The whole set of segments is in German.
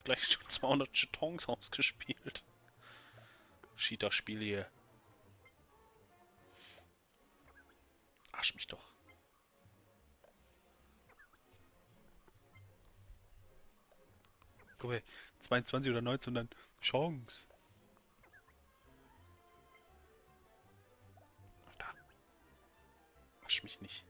gleich schon 200 Jetons ausgespielt. Cheater-Spiel hier. Arsch mich doch. Guck mal, 22 oder 19 dann Chance. Alter, arsch mich nicht.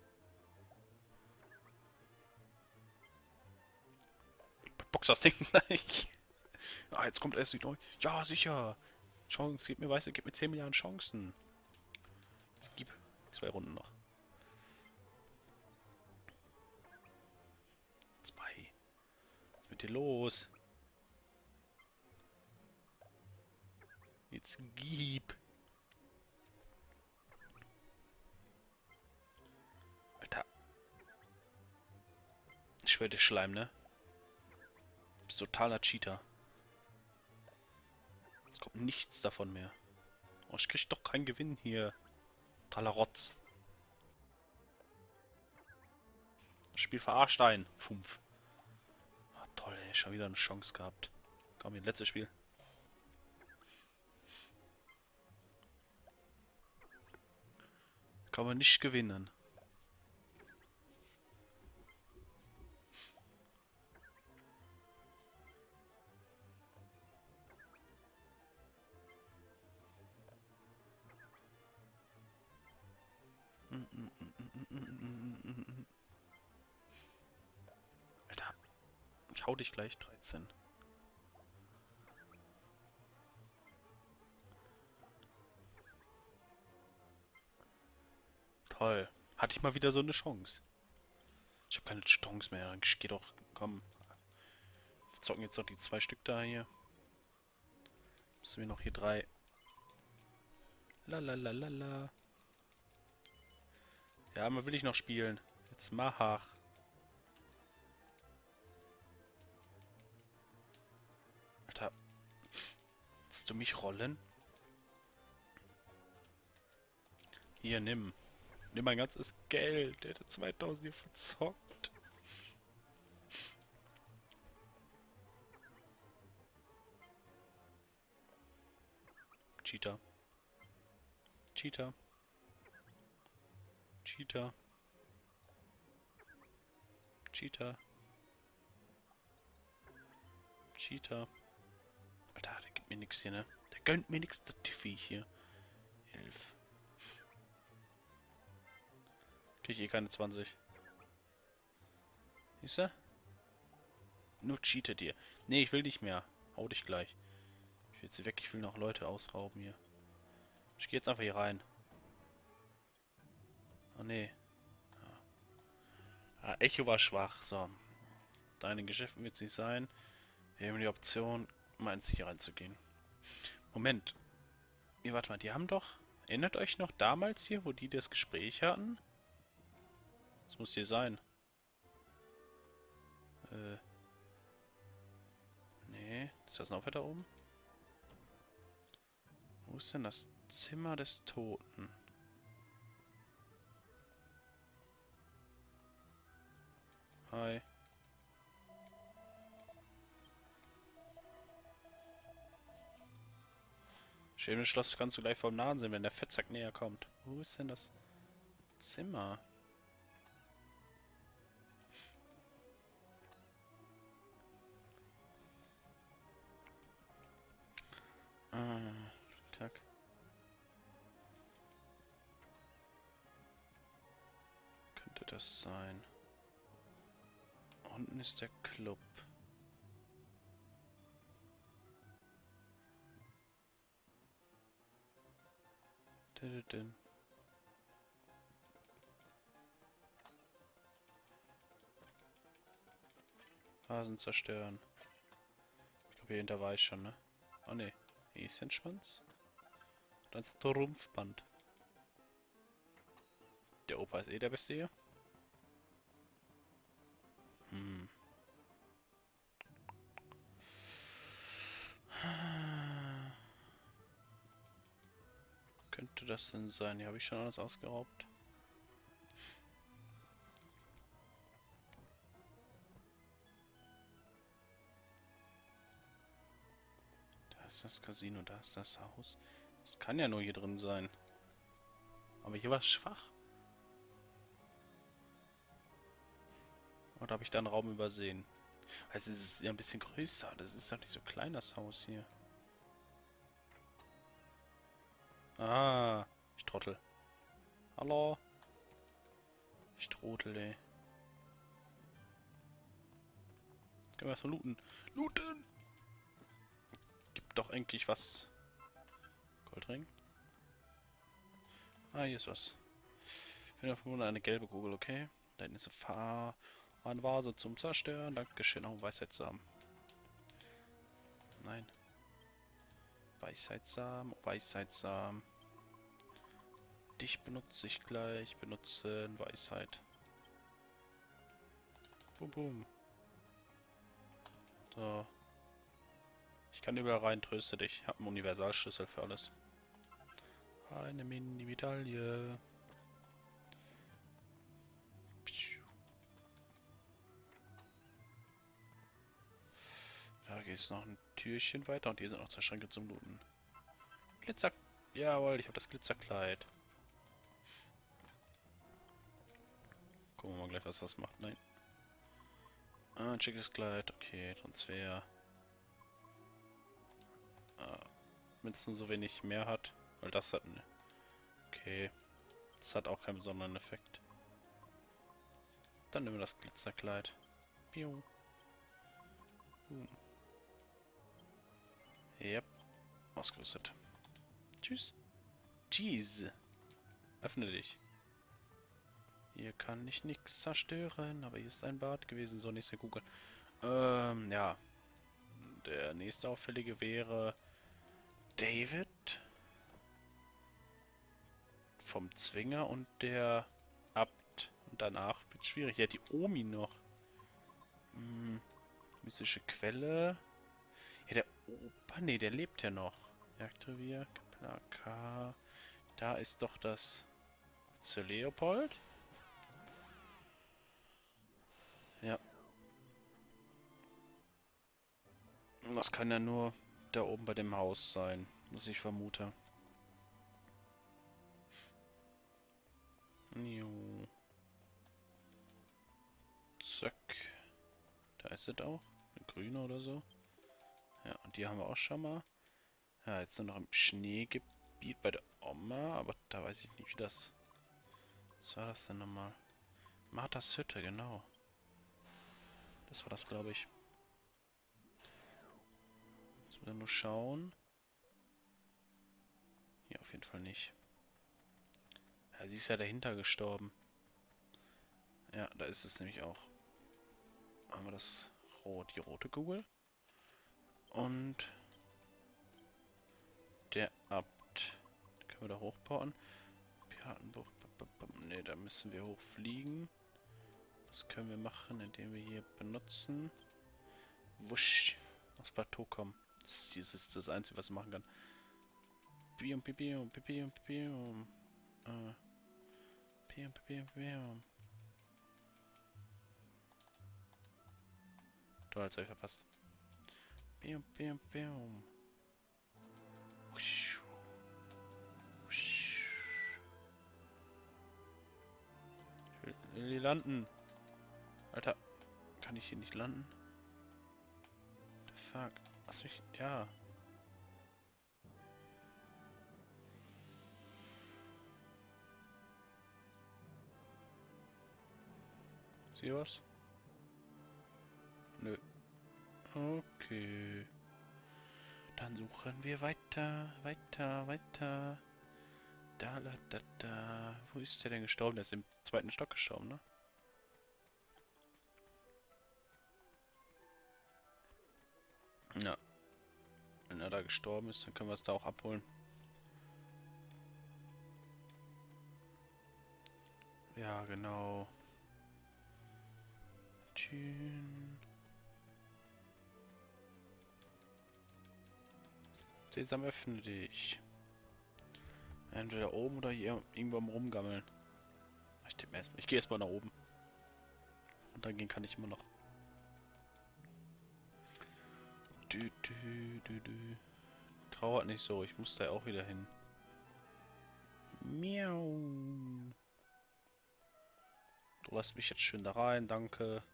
Box das Ding gleich. Ah, jetzt kommt erst die neu. Ja, sicher. Chance, gib mir, weißt du, gib mir 10 Milliarden Chancen. Jetzt gib 2 Runden noch. 2. Was ist mit dir los? Jetzt gib. Alter. Ich schwöre, Schleim, ne? Du bist totaler Cheater. Es kommt nichts davon mehr. Oh, ich krieg doch keinen Gewinn hier. Totaler Rotz. Das Spiel verarscht einen. 5. Ah, toll, ey. Schon wieder eine Chance gehabt. Komm, hier, letztes Spiel. Kann man nicht gewinnen. Alter, ich hau dich gleich. 13. Toll. Hatte ich mal wieder so eine Chance. Ich habe keine Chance mehr. Dann geh doch. Komm. Wir zocken jetzt noch die 2 Stück da hier. Müssen wir noch hier 3. Lalalala. Ja, mal will ich noch spielen. Jetzt mach. Alter. Willst du mich rollen? Hier, nimm. Nimm mein ganzes Geld. Der hätte 2000 hier verzockt. Cheater. Cheater. Cheater. Cheater. Cheater. Alter, der gibt mir nichts hier, ne? Der gönnt mir nichts, der Tiffy hier. 11. Krieg ich eh keine 20. Siehst du? Nur cheatet ihr. Nee, ich will nicht mehr. Hau dich gleich. Ich will jetzt weg, ich will noch Leute ausrauben hier. Ich geh jetzt einfach hier rein. Oh nee. Ah, Echo war schwach. So. Deine Geschäften wird es nicht sein. Wir haben die Option, mal ins hier reinzugehen. Moment. Ihr, warte mal, die haben doch... Erinnert euch noch damals hier, wo die das Gespräch hatten? Das muss hier sein. Nee. Ist das noch weiter oben? Wo ist denn das Zimmer des Toten? Hi. Schönes Schloss kannst du gleich vom Nahen sehen, wenn der Fettsack näher kommt. Wo ist denn das Zimmer? Kack. Könnte das sein? Unten ist der Club. Vasen zerstören. Ich glaube, hier hinter war ich schon, ne? Oh ne. Häschenschwanz. Dann ist Trumpfband. Der Opa ist eh der Beste hier. Hm. Könnte das denn sein? Hier habe ich schon alles ausgeraubt. ist das Casino, da ist das Haus. Das kann ja nur hier drin sein. Aber hier war es schwach. Oder habe ich da einen Raum übersehen? Also es ist ja ein bisschen größer. Das ist doch nicht so klein, das Haus hier. Ah, ich trottel. Hallo? Ich trottel, ey. Können wir erstmal looten. Looten! Gibt doch eigentlich was. Goldring? Ah, hier ist was. Ich finde auf eine gelbe Kugel, okay. Da hinten ist eine Vase zum Zerstören. Dankeschön, auch Weisheitssamen. Nein. Weisheitssamen, Weisheitssamen. Dich benutze ich gleich. Benutzen Weisheit. Boom, boom. So. Ich kann überall rein, tröste dich. Ich habe einen Universalschlüssel für alles. Eine Mini-Medaille. Da geht es noch ein Türchen weiter und hier sind noch zwei Schränke zum Looten. Glitzer... Jawohl, ich habe das Glitzerkleid. Gucken wir mal gleich, was das macht. Nein. Ah, ein schickes Kleid. Okay, Transfer. Wenn es nur so wenig mehr hat. Weil das hat... Ne. Okay. Das hat auch keinen besonderen Effekt. Dann nehmen wir das Glitzerkleid. Piu. Yep. Ausgerüstet. Tschüss. Cheese. Öffne dich. Hier kann ich nichts zerstören, aber hier ist ein Bad gewesen. So, nächste Kugel. Ja. Der nächste Auffällige wäre David vom Zwinger und der Abt. Und danach wird es schwierig. Ja, die Omi noch. Mystische Quelle. Ja, der Opa, nee, der lebt ja noch. Jagdrevier, Plaka. Da ist doch das Sir Leopold. Ja. Das kann ja nur da oben bei dem Haus sein, was ich vermute. Jo. Zack. Da ist es auch. Eine grüne oder so. Ja, und die haben wir auch schon mal. Ja, jetzt nur noch im Schneegebiet bei der Oma, aber da weiß ich nicht, wie das... Was war das denn nochmal? Marthas Hütte, genau. Das war das, glaube ich. Jetzt müssen wir nur schauen. Hier auf jeden Fall nicht. Ja, sie ist ja dahinter gestorben. Ja, da ist es nämlich auch. Haben wir das die rote Kugel. Und der Abt. Können wir da hochbauen? Piratenbuch. Ne, da müssen wir hochfliegen. Das können wir machen, indem wir hier benutzen. Wusch. Aufs Plateau kommen. Das ist das Einzige, was ich machen kann. Pium, pium, pium, pium. Pium, pium, pium. Toll, jetzt habe ich verpasst. Pium, pium, pium. Wusch. Wusch. Ich will hier landen. Alter, kann ich hier nicht landen? The fuck? Was mich... Ja. Sieh was? Nö. Okay. Dann suchen wir weiter, weiter, weiter. Da, da, da, da. Wo ist der denn gestorben? Der ist im zweiten Stock gestorben, ne? Ja. Wenn er da gestorben ist, dann können wir es da auch abholen. Ja, genau. Tschün. Sesam, öffne dich. Entweder oben oder hier irgendwo am Rumgammeln. Ich gehe erstmal nach oben. Und dann gehen kann ich immer noch. Dü, dü, dü, dü. Trauert nicht so, ich muss da auch wieder hin. Miau. Du lässt mich jetzt schön da rein, danke.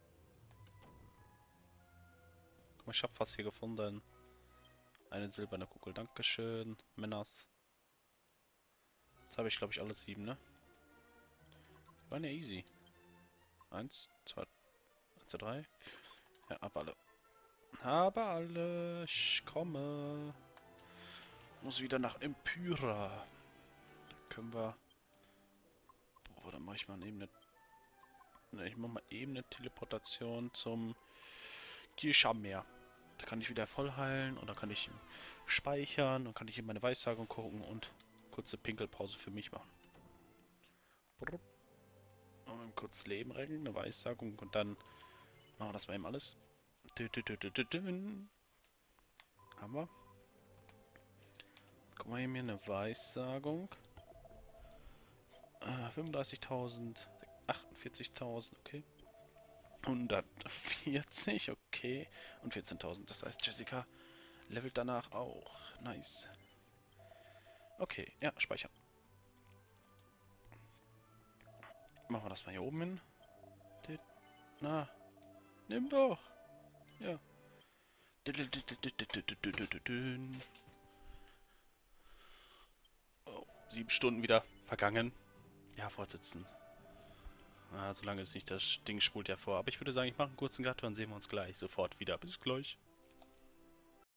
Guck mal, ich hab was hier gefunden. Eine silberne Kugel, dankeschön. Männers. Jetzt habe ich, glaube ich, alle 7, ne? Die waren ja easy. 1, 2, 1, 2, 3. Ja, hab alle. Habe alle. Ich komme. Muss wieder nach Empyra. Da können wir... Boah, dann mache ich mal eben eine... Ne, ich mache mal eben eine Teleportation zum Kirschammeer. Da kann ich wieder voll heilen und dann kann ich speichern und kann ich in meine Weissagung gucken und kurze Pinkelpause für mich machen. Und kurz Leben retten, eine Weissagung und dann machen wir das mal eben alles. Haben wir. Guck mal hier, mir eine Weissagung. 35.000, 48.000, okay. 140, okay. Und 14.000. Das heißt, Jessica levelt danach auch. Nice. Okay, ja, speichern. Machen wir das mal hier oben hin. Na, nimm doch. Ja. Oh, 7 Stunden wieder vergangen. Ja, fortsetzen. Ah, solange es nicht das Ding spult ja vor. Aber ich würde sagen, ich mache einen kurzen Cut und dann sehen wir uns gleich sofort wieder. Bis gleich.